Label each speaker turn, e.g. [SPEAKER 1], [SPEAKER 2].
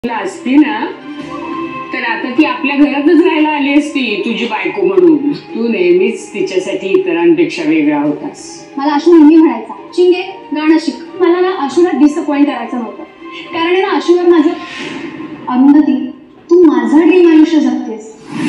[SPEAKER 1] असती ना तर आता ती आपल्या घरातच राहायला आली असती तुझी बायको म्हणून. तू नेहमीच तिच्यासाठी इतरांपेक्षा वेगळा होतास.
[SPEAKER 2] मला आशू नेहमी म्हणायचा, चिंगे गाणं शिक. मला ना आशूला डिसअपॉइंट करायचं नव्हतं, कारण ना आशूवर माझं, अरुंधती तू माझं ड्रीम आयुष्य जगतेस.